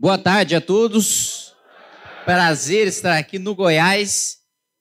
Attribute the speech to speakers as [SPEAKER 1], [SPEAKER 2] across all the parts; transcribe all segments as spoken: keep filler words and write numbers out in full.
[SPEAKER 1] Boa tarde a todos. Prazer estar aqui no Goiás.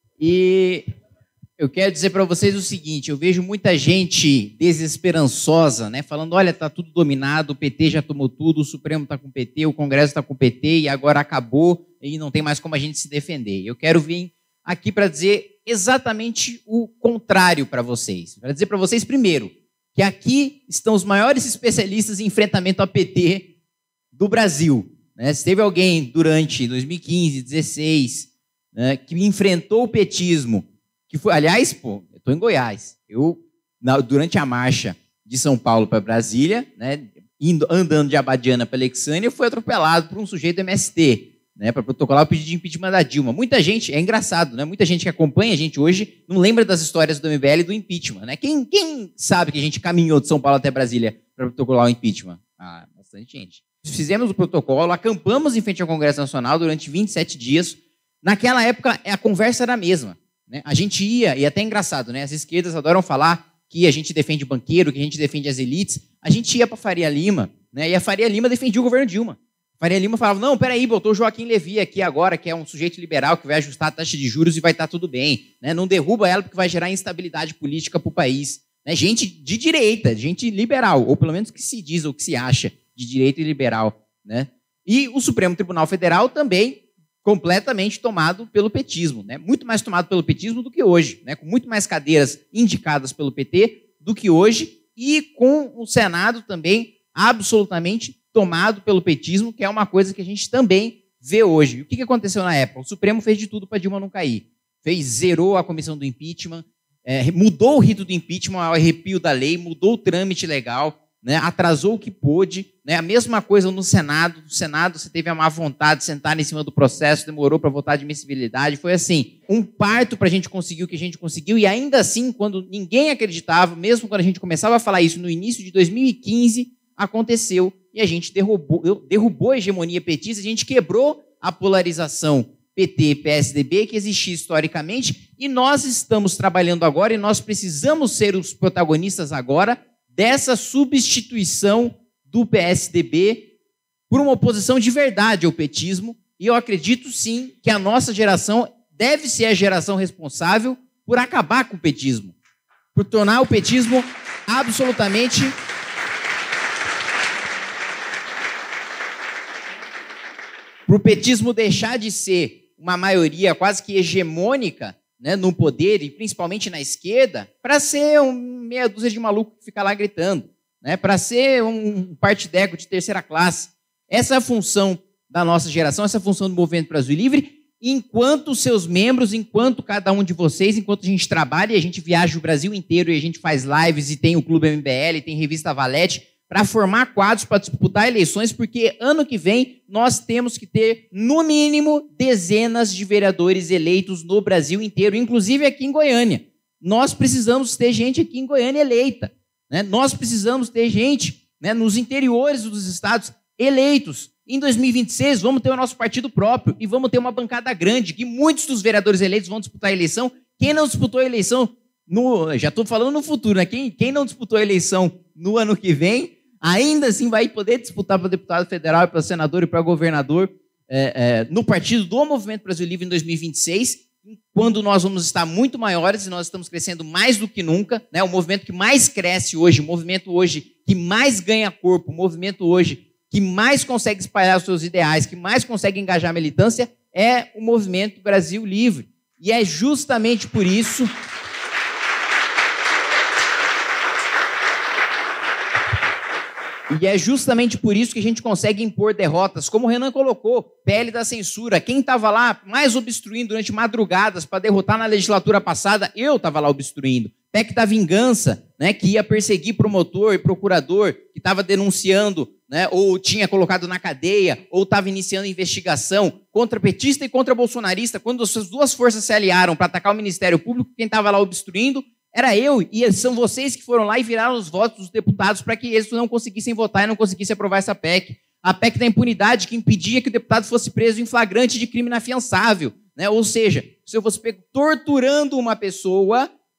[SPEAKER 1] E eu quero dizer para vocês o seguinte, eu vejo muita gente desesperançosa, né, falando, olha, está tudo dominado, o P T já tomou tudo, o Supremo está com o P T, o Congresso está com o P T e agora acabou e não tem mais como a gente se defender. Eu quero vir aqui para dizer exatamente o contrário para vocês. Para dizer para vocês, primeiro, que aqui estão os maiores especialistas em enfrentamento ao P T do Brasil. Né? Se teve alguém durante dois mil e quinze, dezesseis, né, que enfrentou o petismo, que foi, aliás, pô, eu estou em Goiás, eu, na, durante a marcha de São Paulo para Brasília, né, indo, andando de Abadiana para Alexandria, foi atropelado por um sujeito do M S T, né, para protocolar o pedido de impeachment da Dilma. Muita gente, é engraçado, né, muita gente que acompanha a gente hoje não lembra das histórias do M B L e do impeachment. Né? Quem, quem sabe que a gente caminhou de São Paulo até Brasília para protocolar o impeachment? Ah, bastante gente. Fizemos o protocolo, acampamos em frente ao Congresso Nacional durante vinte e sete dias. Naquela época, a conversa era a mesma. Né? A gente ia, e até é engraçado, né? As esquerdas adoram falar que a gente defende banqueiro, que a gente defende as elites. A gente ia para Faria Lima, né? E a Faria Lima defendia o governo Dilma. A Faria Lima falava, não, peraí, botou o Joaquim Levy aqui agora, que é um sujeito liberal, que vai ajustar a taxa de juros e vai estar tudo bem. Né? Não derruba ela porque vai gerar instabilidade política para o país. Né? Gente de direita, gente liberal, ou pelo menos que se diz ou que se acha de direita e liberal. Né? E o Supremo Tribunal Federal também completamente tomado pelo petismo, né? Muito mais tomado pelo petismo do que hoje, né? Com muito mais cadeiras indicadas pelo P T do que hoje e com o Senado também absolutamente tomado pelo petismo, que é uma coisa que a gente também vê hoje. E o que aconteceu na época? O Supremo fez de tudo para Dilma não cair. Fez, zerou a comissão do impeachment, é, mudou o rito do impeachment ao arrepio da lei, mudou o trâmite legal, né, atrasou o que pôde, né, a mesma coisa no Senado. No Senado você teve a má vontade de sentar em cima do processo, demorou para votar de admissibilidade, foi assim, um parto para a gente conseguir o que a gente conseguiu, e ainda assim, quando ninguém acreditava, mesmo quando a gente começava a falar isso no início de dois mil e quinze, aconteceu, e a gente derrubou, derrubou a hegemonia petista, a gente quebrou a polarização P T P S D B que existia historicamente, e nós estamos trabalhando agora, e nós precisamos ser os protagonistas agora, dessa substituição do P S D B por uma oposição de verdade ao petismo, e eu acredito sim que a nossa geração deve ser a geração responsável por acabar com o petismo, por tornar o petismo absolutamente para o petismo deixar de ser uma maioria quase que hegemônica, né, no poder, e principalmente na esquerda, para ser um meia dúzia de maluco que fica lá gritando, né, para ser um partideco de terceira classe. Essa é a função da nossa geração, essa é a função do Movimento Brasil Livre, enquanto seus membros, enquanto cada um de vocês, enquanto a gente trabalha e a gente viaja o Brasil inteiro e a gente faz lives e tem o Clube M B L, tem Revista Valete, para formar quadros para disputar eleições, porque ano que vem nós temos que ter, no mínimo, dezenas de vereadores eleitos no Brasil inteiro, inclusive aqui em Goiânia. Nós precisamos ter gente aqui em Goiânia eleita. Né? Nós precisamos ter gente, né, nos interiores dos estados eleitos. Em dois mil e vinte e seis, vamos ter o nosso partido próprio e vamos ter uma bancada grande, que muitos dos vereadores eleitos vão disputar a eleição. Quem não disputou a eleição, no, já estou falando no futuro, né? quem, quem não disputou a eleição no ano que vem, ainda assim vai poder disputar para deputado federal, para senador e para governador é, é, no partido do Movimento Brasil Livre em dois mil e vinte e seis, quando nós vamos estar muito maiores e nós estamos crescendo mais do que nunca, né? O movimento que mais cresce hoje, o movimento hoje que mais ganha corpo, o movimento hoje que mais consegue espalhar os seus ideais, que mais consegue engajar a militância, é o Movimento Brasil Livre. E é justamente por isso... E é justamente por isso que a gente consegue impor derrotas, como o Renan colocou, P L da censura. Quem estava lá mais obstruindo durante madrugadas para derrotar na legislatura passada, eu estava lá obstruindo. P E C da vingança, né, que ia perseguir promotor e procurador, que estava denunciando, né, ou tinha colocado na cadeia, ou estava iniciando investigação contra petista e contra bolsonarista. Quando essas duas forças se aliaram para atacar o Ministério Público, quem estava lá obstruindo era eu, e são vocês que foram lá e viraram os votos dos deputados para que eles não conseguissem votar e não conseguissem aprovar essa P E C. A P E C da impunidade, que impedia que o deputado fosse preso em flagrante de crime inafiançável. Né? Ou seja, se eu fosse pego torturando uma pessoa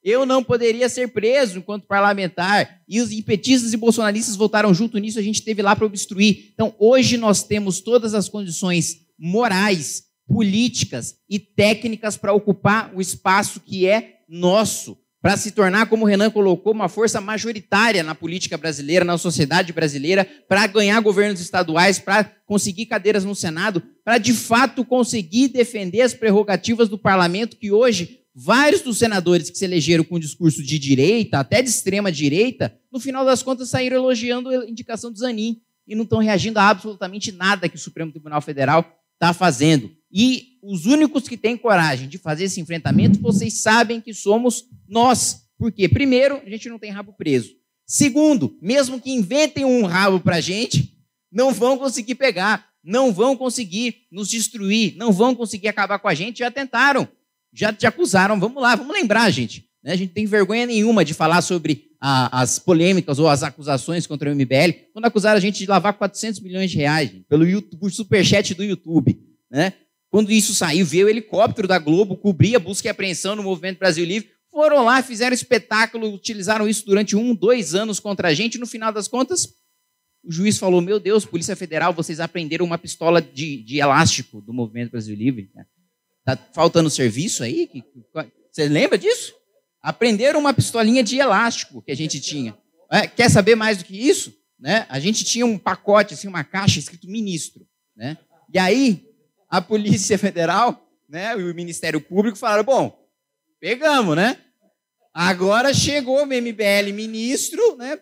[SPEAKER 1] Eu não poderia ser preso enquanto parlamentar. E os petistas e bolsonaristas votaram junto nisso, a gente esteve lá para obstruir. Então, hoje nós temos todas as condições morais, políticas e técnicas para ocupar o espaço que é nosso, para se tornar, como o Renan colocou, uma força majoritária na política brasileira, na sociedade brasileira, para ganhar governos estaduais, para conseguir cadeiras no Senado, para de fato conseguir defender as prerrogativas do parlamento, que hoje vários dos senadores que se elegeram com discurso de direita, até de extrema direita, no final das contas saíram elogiando a indicação do Zanin e não estão reagindo a absolutamente nada que o Supremo Tribunal Federal está fazendo. E os únicos que têm coragem de fazer esse enfrentamento, vocês sabem que somos nós. Por quê? Primeiro, a gente não tem rabo preso. Segundo, mesmo que inventem um rabo para a gente, não vão conseguir pegar, não vão conseguir nos destruir, não vão conseguir acabar com a gente, já tentaram. Já te acusaram, vamos lá, vamos lembrar, gente. Né? A gente não tem vergonha nenhuma de falar sobre a, as polêmicas ou as acusações contra o M B L, quando acusaram a gente de lavar quatrocentos milhões de reais, gente, pelo YouTube, por superchat do YouTube. Né? Quando isso saiu, veio o helicóptero da Globo, cobria busca e apreensão no Movimento Brasil Livre, foram lá, fizeram espetáculo, utilizaram isso durante um, dois anos contra a gente, e no final das contas, o juiz falou, meu Deus, Polícia Federal, vocês apreenderam uma pistola de, de elástico do Movimento Brasil Livre. Né? Tá faltando serviço aí? Você lembra disso? Aprenderam uma pistolinha de elástico que a gente tinha. É, quer saber mais do que isso? Né? A gente tinha um pacote, assim, uma caixa escrito ministro. Né? E aí, a Polícia Federal, né, e o Ministério Público falaram, bom, pegamos, né? Agora chegou o M B L ministro, né?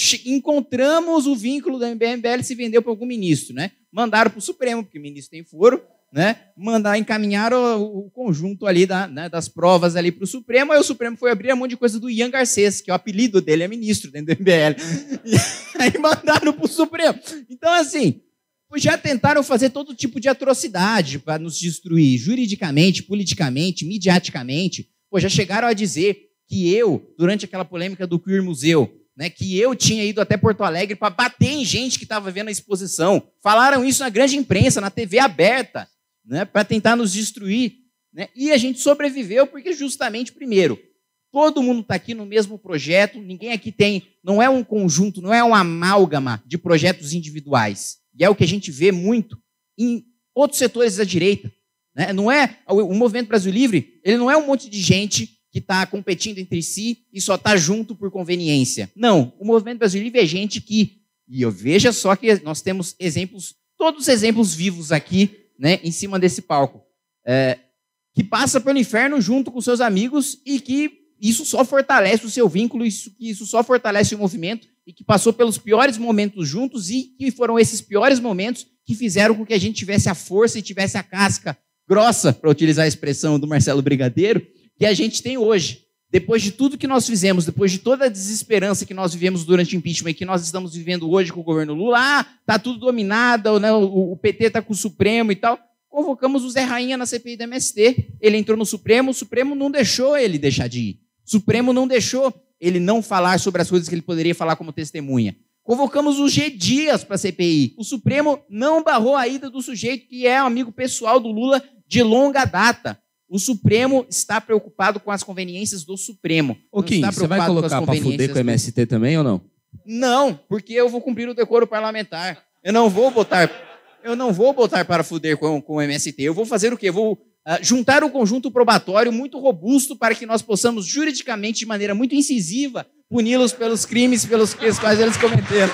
[SPEAKER 1] Encontramos o vínculo do M B L se vendeu para algum ministro. Né? Mandaram para o Supremo, porque o ministro tem foro. Né, mandar encaminhar o, o conjunto ali da, né, das provas ali para o Supremo, aí o Supremo foi abrir um monte de coisa do Ian Garcês, que é o apelido dele, é ministro dentro do M B L. E aí mandaram para o Supremo. Então, assim, já tentaram fazer todo tipo de atrocidade para nos destruir, juridicamente, politicamente, midiaticamente. Pô, já chegaram a dizer que eu, durante aquela polêmica do Queer Museu, né, que eu tinha ido até Porto Alegre para bater em gente que estava vendo a exposição. Falaram isso na grande imprensa, na T V aberta. Né, para tentar nos destruir. Né? E a gente sobreviveu porque justamente, primeiro, todo mundo está aqui no mesmo projeto, ninguém aqui tem, não é um conjunto, não é uma amálgama de projetos individuais. E é o que a gente vê muito em outros setores da direita. Né? Não é, o Movimento Brasil Livre, ele não é um monte de gente que está competindo entre si e só está junto por conveniência. Não, o Movimento Brasil Livre é gente que, e eu veja só que nós temos exemplos, todos os exemplos vivos aqui, né, em cima desse palco, é, que passa pelo inferno junto com seus amigos e que isso só fortalece o seu vínculo, isso, que isso só fortalece o movimento e que passou pelos piores momentos juntos e que foram esses piores momentos que fizeram com que a gente tivesse a força e tivesse a casca grossa, para utilizar a expressão do Marcelo Brigadeiro, que a gente tem hoje. Depois de tudo que nós fizemos, depois de toda a desesperança que nós vivemos durante o impeachment e que nós estamos vivendo hoje com o governo Lula, ah, tá tudo dominado, né, o, o P T está com o Supremo e tal, convocamos o Zé Rainha na C P I da M S T. Ele entrou no Supremo, o Supremo não deixou ele deixar de ir. O Supremo não deixou ele não falar sobre as coisas que ele poderia falar como testemunha. Convocamos o G. Dias para a C P I. O Supremo não barrou a ida do sujeito que é amigo pessoal do Lula de longa data. O Supremo está preocupado com as conveniências do Supremo.
[SPEAKER 2] Ô, Kim, você vai colocar para fuder com o M S T do... também ou não?
[SPEAKER 1] Não, porque eu vou cumprir o decoro parlamentar. Eu não vou botar, eu não vou botar para fuder com, com o M S T. Eu vou fazer o quê? Eu vou uh, juntar um conjunto probatório muito robusto para que nós possamos, juridicamente, de maneira muito incisiva, puni-los pelos crimes pelos quais eles cometeram.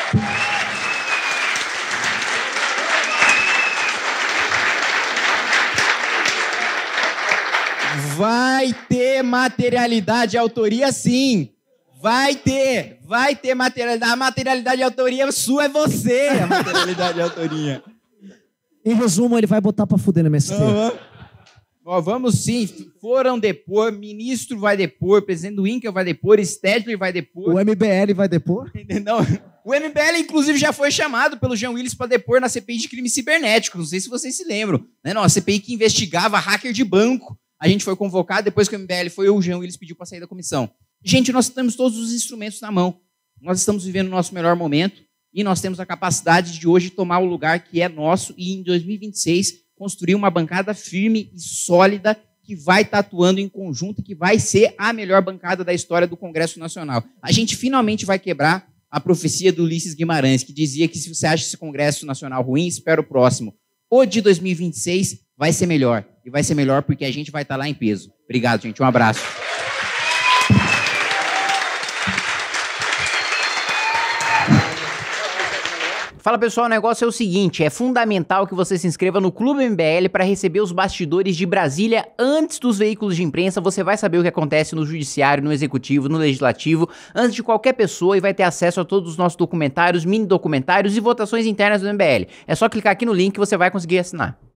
[SPEAKER 1] Vai ter materialidade de autoria, sim. Vai ter. Vai ter materialidade. A materialidade de autoria sua é você, a materialidade de autoria.
[SPEAKER 3] Em resumo, ele vai botar pra fuder no M S T.
[SPEAKER 1] Uhum. Ó, vamos sim. Foram depor, ministro vai depor, presidente do INCRA vai depor, Stedley vai depor.
[SPEAKER 3] O M B L vai depor?
[SPEAKER 1] Não. O M B L, inclusive, já foi chamado pelo Jean Willis para depor na C P I de crime cibernético. Não sei se vocês se lembram. Né? Não, a C P I que investigava hacker de banco. A gente foi convocado, depois que o M B L foi, o Jean Willis pediu para sair da comissão. Gente, nós temos todos os instrumentos na mão. Nós estamos vivendo o nosso melhor momento e nós temos a capacidade de hoje tomar o lugar que é nosso e, em dois mil e vinte e seis, construir uma bancada firme e sólida que vai estar atuando em conjunto e que vai ser a melhor bancada da história do Congresso Nacional. A gente finalmente vai quebrar a profecia do Ulisses Guimarães, que dizia que se você acha esse Congresso Nacional ruim, espera o próximo. O de dois mil e vinte e seis vai ser melhor. E vai ser melhor porque a gente vai estar lá em peso. Obrigado, gente. Um abraço. Fala pessoal, o negócio é o seguinte, é fundamental que você se inscreva no Clube M B L para receber os bastidores de Brasília antes dos veículos de imprensa. Você vai saber o que acontece no judiciário, no executivo, no legislativo, antes de qualquer pessoa, e vai ter acesso a todos os nossos documentários, mini documentários e votações internas do M B L. É só clicar aqui no link que você vai conseguir assinar.